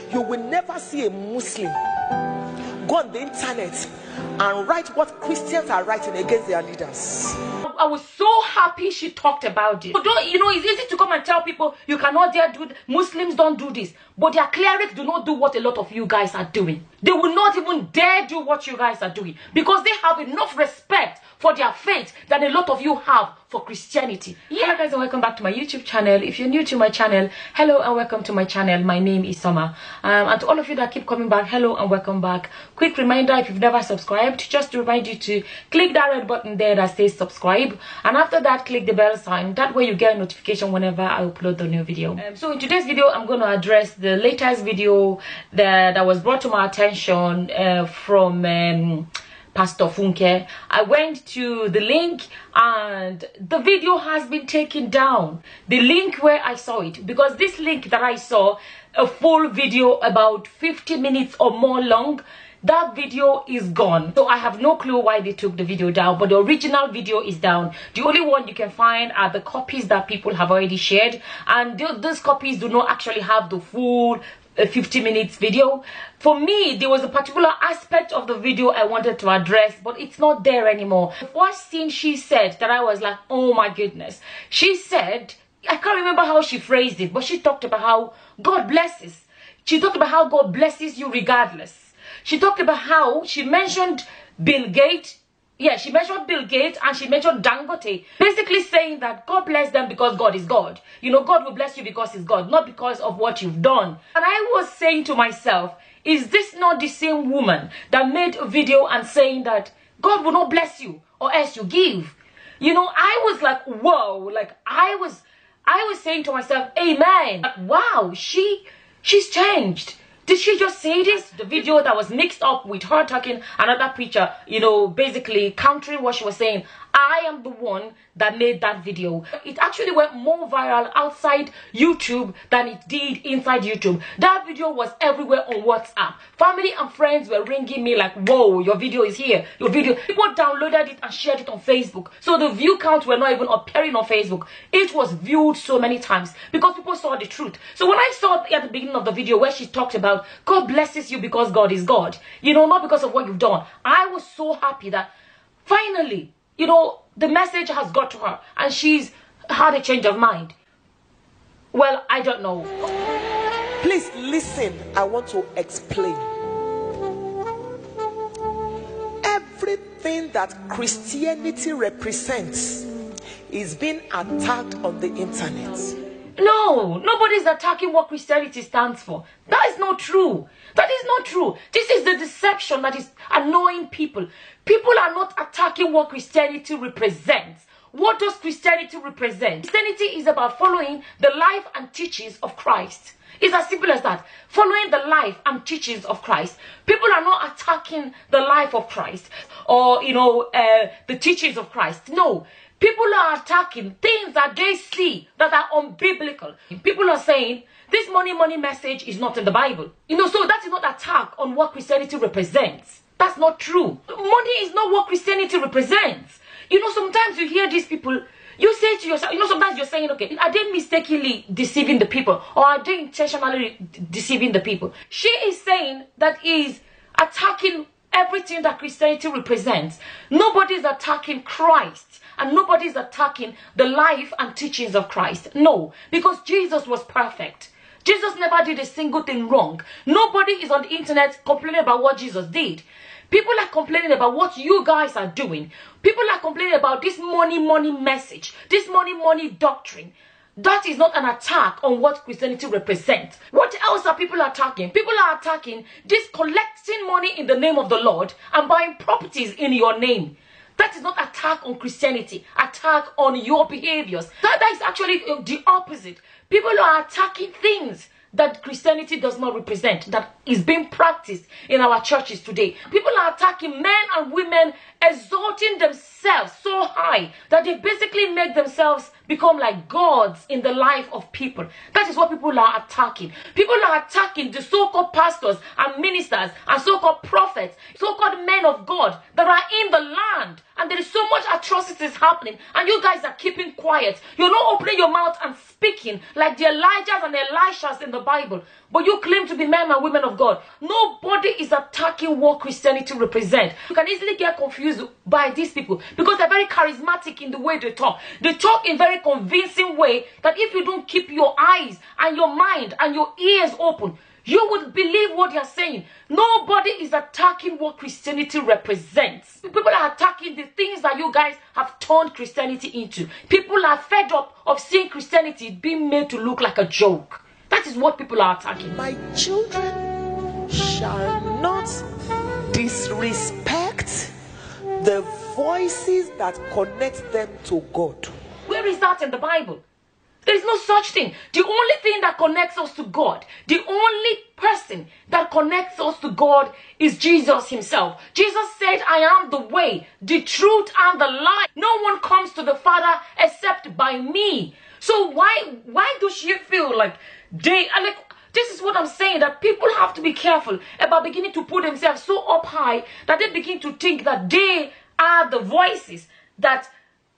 You will never see a Muslim go on the internet and write what Christians are writing against their leaders. I was so happy she talked about it. It's easy to come and tell people you cannot dare do Muslims don't do this, but their clerics do not do what a lot of you guys are doing. They will not even dare do what you guys are doing because they have enough respect for their faith than a lot of you have for Christianity. Hello guys, and welcome back to my YouTube channel. If you're new to my channel, hello and welcome to my channel. My name is Summer, and to all of you that keep coming back, hello and welcome back. Quick reminder, if you've never subscribed, just to remind you to click that red button there that says subscribe, and after that click the bell sign. That way you get a notification whenever I upload the new video. So in today's video I'm going to address the latest video that was brought to my attention from Pastor Funke. I went to the link and the video has been taken down. The link where I saw it, because this link that I saw, a full video about 50 minutes or more long, that video is gone. So I have no clue why they took the video down, but the original video is down. The only one you can find are the copies that people have already shared, and those copies do not actually have the full 50 minutes video. For me, there was a particular aspect of the video I wanted to address, but it's not there anymore. The first thing she said that I was like, oh my goodness. She said, I can't remember how she phrased it, but she talked about how God blesses. She talked about how God blesses you regardless. She talked about how she mentioned Bill Gates. Yeah, she mentioned Bill Gates and she mentioned Dangote. Basically saying that God bless them because God is God. You know, God will bless you because He's God, not because of what you've done. And I was saying to myself, is this not the same woman that made a video and saying that God will not bless you or else you give? You know, I was like, whoa, like I was saying to myself, amen. Like, wow, she's changed. Did she just say this? The video that was mixed up with her talking another preacher, you know, basically countering what she was saying. I am the one that made that video. It actually went more viral outside YouTube than it did inside YouTube. That video was everywhere on WhatsApp. Family and friends were ringing me like, whoa, your video is here. Your video. People downloaded it and shared it on Facebook. So the view counts were not even appearing on Facebook. It was viewed so many times because people saw the truth. So when I saw at the beginning of the video where she talked about God blesses you because God is God, you know, not because of what you've done, I was so happy that finally, you know, the message has got to her and she's had a change of mind. Well, I don't know. Please listen, I want to explain. Everything that Christianity represents is being attacked on the internet. No, nobody's attacking what Christianity stands for. That is not true. That is not true. This is the deception that is annoying people. People are not attacking what Christianity represents. What does Christianity represent? Christianity is about following the life and teachings of Christ. It's as simple as that. Following the life and teachings of Christ. People are not attacking the life of Christ or, you know, the teachings of Christ. No. People are attacking things that they see that are unbiblical. People are saying this money message is not in the Bible. You know, so that is not attack on what Christianity represents. That's not true. Money is not what Christianity represents. You know, sometimes you hear these people, you say to yourself, you know, sometimes you're saying, okay, are they mistakenly deceiving the people or are they intentionally deceiving the people? She is saying that is attacking everything that Christianity represents. Nobody's attacking Christ. And nobody's attacking the life and teachings of Christ. No, because Jesus was perfect. Jesus never did a single thing wrong. Nobody is on the internet complaining about what Jesus did. People are complaining about what you guys are doing. People are complaining about this money message, this money doctrine. That is not an attack on what Christianity represents. What else are people attacking? People are attacking this collecting money in the name of the Lord and buying properties in your name. That is not attack on Christianity, attack on your behaviors. That is actually the opposite. People are attacking things that Christianity does not represent, that is being practiced in our churches today. People are attacking men and women, exalting themselves so high that they basically make themselves become like gods in the life of people. That is what people are attacking. People are attacking the so-called pastors and ministers and so-called prophets, so-called men of God that are in the land. And there is so much atrocities happening, and you guys are keeping quiet. You're not opening your mouth and speaking like the Elijahs and the Elishas in the Bible, but you claim to be men and women of God. Nobody is attacking what Christianity represents. You can easily get confused by these people because they're very charismatic in the way they talk. They talk in very convincing way that if you don't keep your eyes and your mind and your ears open, you would believe what they're saying. Nobody is attacking what Christianity represents. People are attacking the things that you guys have turned Christianity into. People are fed up of seeing Christianity being made to look like a joke. That is what people are attacking. My children shall not disrespect the voices that connect them to God. Where is that in the Bible? There is no such thing. The only thing that connects us to God, the only person that connects us to God is Jesus himself. Jesus said, I am the way, the truth, and the life. No one comes to the Father except by me. So why do she feel like this is what I'm saying, that people have to be careful about beginning to put themselves so up high that they begin to think that they are the voices that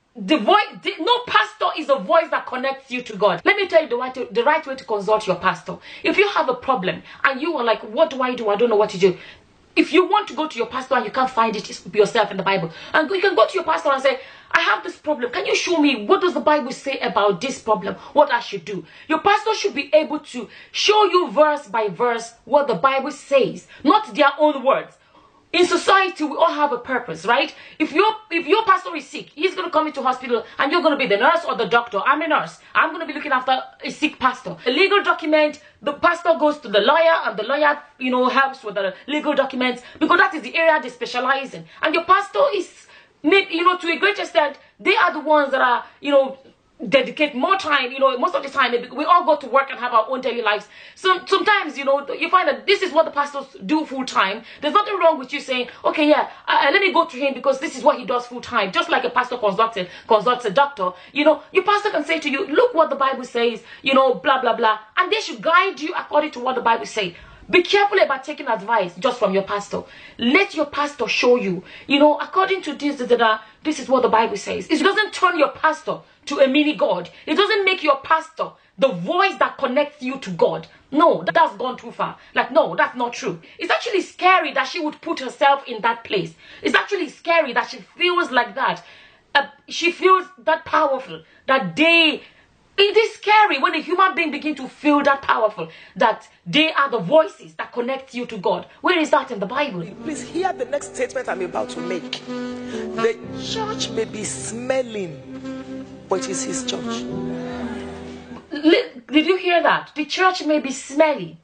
no pastor is a voice that connects you to God. Let me tell you the right way to consult your pastor. If you have a problem and you are like, what do? I don't know what to do. If you want to go to your pastor and you can't find it yourself in the Bible, and you can go to your pastor and say, I have this problem. Can you show me what does the Bible say about this problem? What I should do? Your pastor should be able to show you verse by verse what the Bible says, not their own words. In society, we all have a purpose, right? If your pastor is sick, he's going to come into hospital and you're going to be the nurse or the doctor. I'm a nurse. I'm going to be looking after a sick pastor. A legal document, the pastor goes to the lawyer and the lawyer, helps with the legal documents because that is the area they specialize in. And your pastor is, to a great extent, they are the ones that are, dedicate more time. Most of the time we all go to work and have our own daily lives. Sometimes you find that this is what the pastors do full time. There's nothing wrong with you saying, okay, yeah, let me go to him because this is what he does full time. Just like a pastor consults a doctor. Your pastor can say to you, look what the Bible says, blah blah blah, and they should guide you according to what the Bible says. Be careful about taking advice just from your pastor. Let your pastor show you, according to this is what the Bible says. It doesn't turn your pastor to a mini God. It doesn't make your pastor the voice that connects you to God. No, that's gone too far. No, that's not true. It's actually scary that she would put herself in that place. It's actually scary that she feels like that. She feels that powerful, it is scary when a human being begins to feel that powerful, that they are the voices that connect you to God. Where is that in the Bible? Please hear the next statement I'm about to make. The church may be smelling, but it is his church. Did you hear that? The church may be smelly.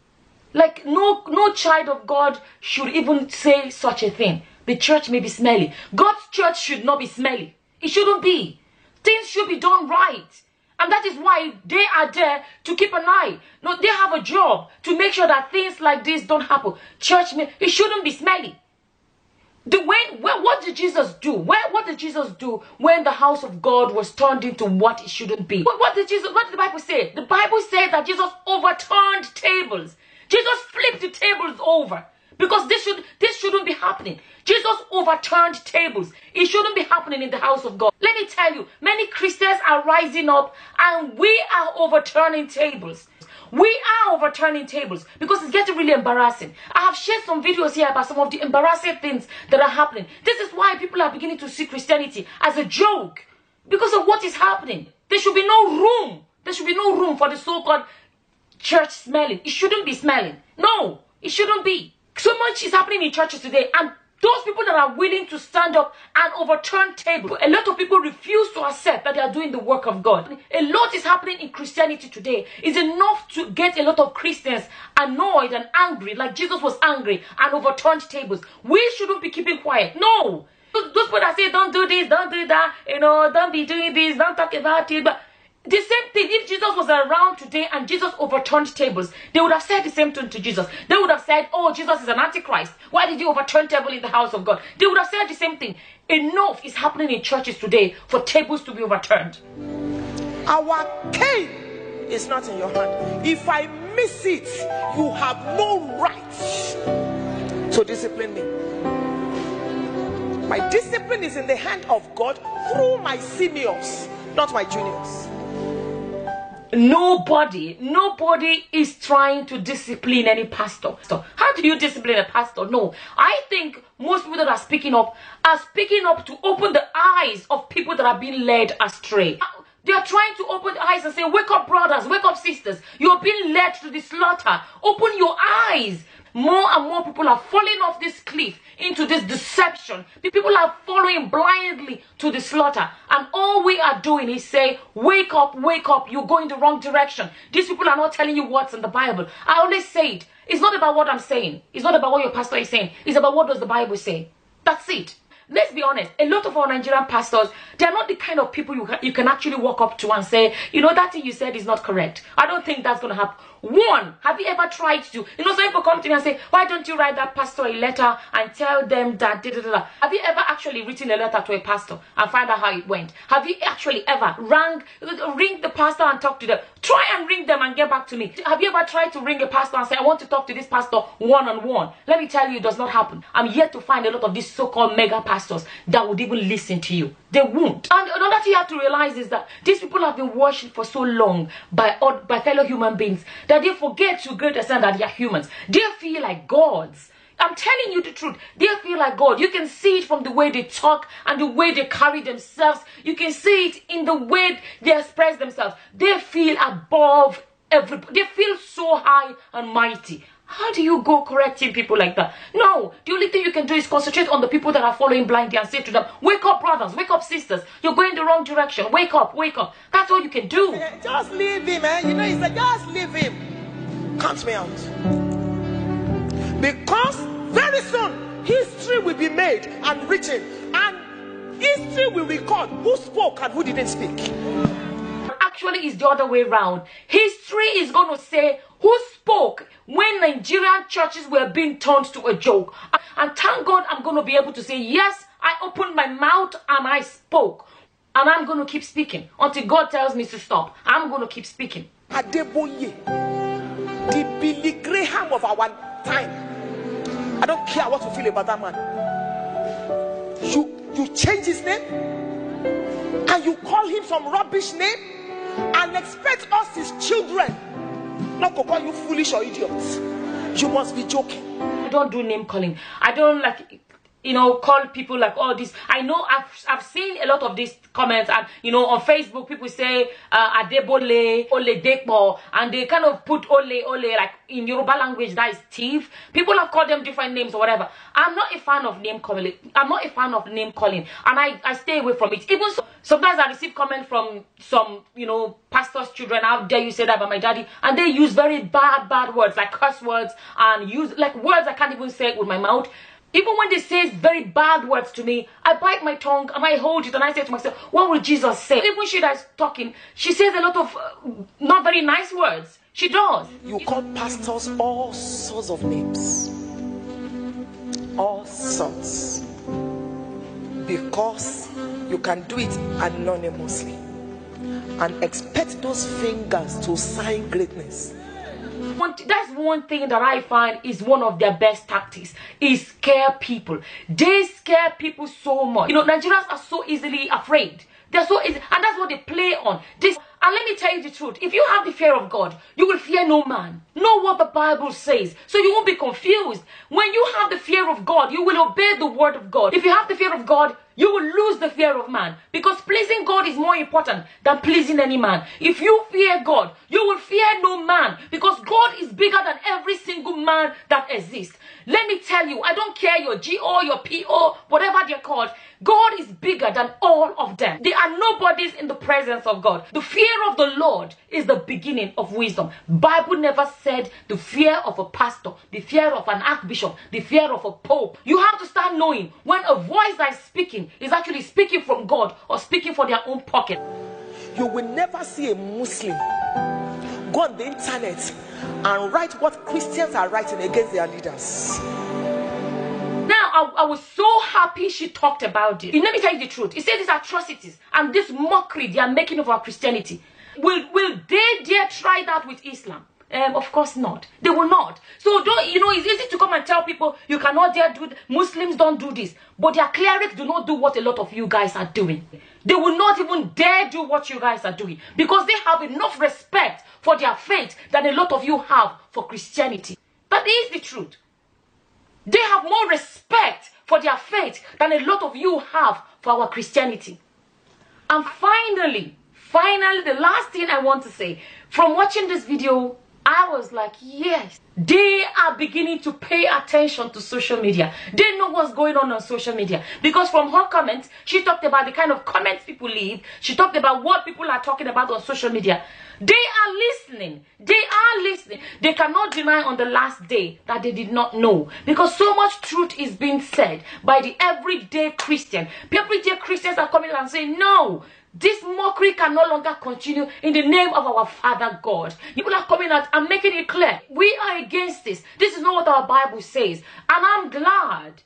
No child of God should even say such a thing. The church may be smelly. God's church should not be smelly. It shouldn't be. Things should be done right. And that is why they are there to keep an eye. No, they have a job to make sure that things like this don't happen. It shouldn't be smelly. What did Jesus do? What did Jesus do when the house of God was turned into what it shouldn't be? What did the Bible say? The Bible said that Jesus overturned tables. Jesus flipped the tables over. Because this shouldn't be happening. Jesus overturned tables. It shouldn't be happening in the house of God. Let me tell you, many Christians are rising up and we are overturning tables. We are overturning tables because it's getting really embarrassing. I have shared some videos here about some of the embarrassing things that are happening. This is why people are beginning to see Christianity as a joke. Because of what is happening. There should be no room. There should be no room for the so-called church smelling. It shouldn't be smelling. No, it shouldn't be. So much is happening in churches today, and those people that are willing to stand up and overturn tables, a lot of people refuse to accept that they are doing the work of God. A lot is happening in Christianity today. It's enough to get a lot of Christians annoyed and angry, like Jesus was angry and overturned tables. We shouldn't be keeping quiet. No. Those people that say, don't do this, don't do that, don't be doing this, don't talk about it, but the same thing, if Jesus was around today and Jesus overturned tables, they would have said the same thing to Jesus. They would have said, oh, Jesus is an antichrist. Why did you overturn table in the house of God? They would have said the same thing. Enough is happening in churches today for tables to be overturned. Our cane is not in your hand. If I miss it, you have no right to discipline me. My discipline is in the hand of God through my seniors, not my juniors. Nobody is trying to discipline any pastor. So how do you discipline a pastor? No, I think most people that are speaking up to open the eyes of people that are being led astray. They are trying to open the eyes and say, wake up brothers, wake up sisters, you're being led to the slaughter. Open your eyes. More and more people are falling off this cliff into this deception. People are following blindly to the slaughter. And all we are doing is say, wake up, you're going the wrong direction. These people are not telling you what's in the Bible. I always say it. It's not about what I'm saying. It's not about what your pastor is saying. It's about what does the Bible say. That's it. Let's be honest, a lot of our Nigerian pastors, they're not the kind of people you can actually walk up to and say, you know, that thing you said is not correct. I don't think that's going to happen. One, have you ever tried to, you know, some people come to me and say, why don't you write that pastor a letter and tell them that, da, da, da, da. Have you ever actually written a letter to a pastor and find out how it went? Have you actually ever ring the pastor and talk to them? Try and ring them and get back to me. Have you ever tried to ring a pastor and say, I want to talk to this pastor one-on-one? Let me tell you, it does not happen. I'm yet to find a lot of these so-called mega pastors that would even listen to you. They won't. And another thing you have to realize is that these people have been worshipped for so long by fellow human beings that they forget to a great extent that they are humans. They feel like gods. I'm telling you the truth. They feel like God. You can see it from the way they talk and the way they carry themselves. You can see it in the way they express themselves. They feel above everybody. They feel so high and mighty. How do you go correcting people like that? No, the only thing you can do is concentrate on the people that are following blindly and say to them, wake up brothers, wake up sisters, you're going the wrong direction, wake up, wake up. That's all you can do. Just leave him, man. You know, he said, just leave him. Count me out. Because very soon, history will be made and written. And history will record who spoke and who didn't speak. Actually, it's the other way around. History is going to say who spoke when Nigerian churches were being turned to a joke. And thank God I'm going to be able to say, yes, I opened my mouth and I spoke. And I'm going to keep speaking until God tells me to stop. I'm going to keep speaking. Adeboye, the Billy Graham of our time. I don't care what you feel about that man. You change his name and you call him some rubbish name and expect us, his children, not to call you foolish or idiots. You must be joking. I don't do name calling. I don't like, you know, call people like all this. I know I've seen a lot of these comments, and you know, on Facebook people say Adebole, Ole Dekbo, and they kind of put Ole like in Yoruba language, that is thief. People have called them different names or whatever. I'm not a fan of name calling. I'm not a fan of name calling, and I stay away from it. Even so, sometimes I receive comments from some, you know, pastors' children. How dare you say that about my daddy? And they use very bad words, like curse words, and use like words I can't even say with my mouth. Even when they say very bad words to me, I bite my tongue and I hold it and I say to myself, what would Jesus say? Even she that's talking, she says a lot of not very nice words. She does. You call pastors all sorts of names. All sorts. Because you can do it anonymously and expect those fingers to sign greatness. That's one thing that I find is one of their best tactics, is scare people. They scare people so much. You know, Nigerians are so easily afraid. They're so easy, and that's what they play on. This, and let me tell you the truth. If you have the fear of God, you will fear no man. Know what the Bible says, so you won't be confused. When you have the fear of God, you will obey the word of God. If you have the fear of God, you will lose the fear of man, because pleasing God is more important than pleasing any man. If you fear God, you will fear no man, because God is bigger than every single man that exists. Let me tell you, I don't care your GO, your PO, whatever they're called. God is bigger than all of them. They are nobodies in the presence of God. The fear of the Lord is the beginning of wisdom. Bible never said the fear of a pastor, the fear of an archbishop, the fear of a pope. You have to start knowing when a voice that is speaking is actually speaking from God or speaking for their own pocket. You will never see a Muslim go on the internet and write what Christians are writing against their leaders. Now, I was so happy she talked about it. Let me tell you the truth. It said these atrocities and this mockery they are making of our Christianity. Will they dare try that with Islam? Of course not. They will not. So don't, it's easy to come and tell people you cannot dare do, Muslims don't do this. But their clerics do not do what a lot of you guys are doing. They will not even dare do what you guys are doing. Because they have enough respect for their faith than a lot of you have for Christianity. That is the truth. They have more respect for their faith than a lot of you have for our Christianity. And finally, the last thing I want to say, from watching this video, I was like, yes, they are beginning to pay attention to social media. They know what's going on social media. Because from her comments, she talked about the kind of comments people leave. She talked about what people are talking about on social media. They are listening. They are listening. They cannot deny on the last day that they did not know. Because so much truth is being said by the everyday Christian. Everyday Christians are coming and saying, no, this mockery can no longer continue in the name of our Father God. People are coming out and making it clear. We are against this. This is not what our Bible says. And I'm glad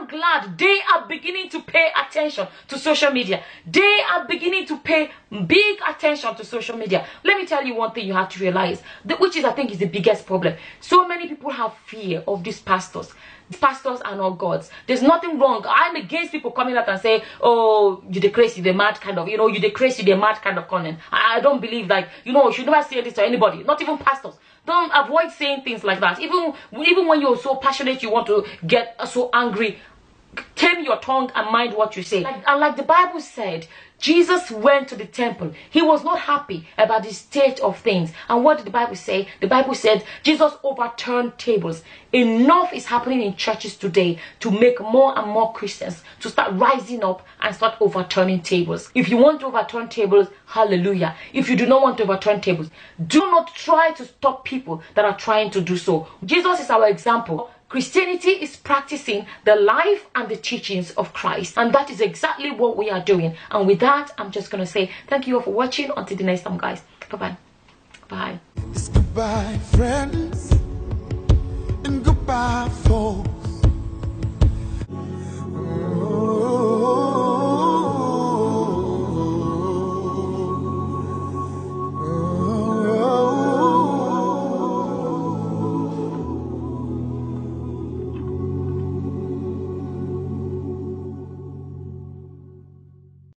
they are beginning to pay attention to social media. They are beginning to pay big attention to social media. Let me tell you one thing you have to realize, which is, I think, is the biggest problem. So many people have fear of these pastors. Pastors are not gods. There's nothing wrong. I'm against people coming out and say, oh, you the crazy, the mad kind of, you the crazy, the mad kind of comment. I don't believe, like, you should never say this to anybody, not even pastors. Don't avoid saying things like that. Even when you're so passionate, you want to get so angry, tame your tongue and mind what you say. Like the Bible said, Jesus went to the temple. He was not happy about the state of things. And what did the Bible say? The Bible said Jesus overturned tables. Enough is happening in churches today to make more and more Christians to start rising up and start overturning tables. If you want to overturn tables, hallelujah. If you do not want to overturn tables, do not try to stop people that are trying to do so. Jesus is our example. Christianity is practicing the life and the teachings of Christ. And that is exactly what we are doing. And with that, I'm just going to say thank you all for watching. Until the next time, guys. Bye-bye. Bye. Goodbye, friends.